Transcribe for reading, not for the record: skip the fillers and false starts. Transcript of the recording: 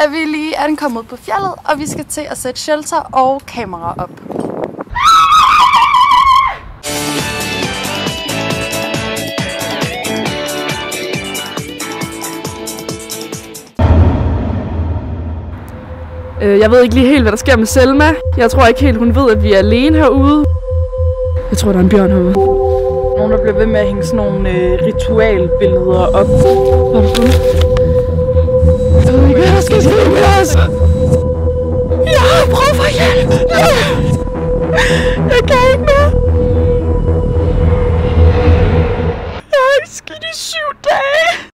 er vi lige ankommet på fjeldet, og vi skal til at sætte shelter og kamera op. Jeg ved ikke lige helt, hvad der sker med Selma. Jeg tror ikke helt, hun ved, at vi er alene herude. Jeg tror, der er en bjørn herude. Nogen, der bliver ved med at hænge sådan nogle ritualbilleder op. Jeg ved ikke, hvad der skal ske med os. Jeg har brug for hjælp. Jeg kan ikke mere. Jeg har ikke skidt i 7 dage.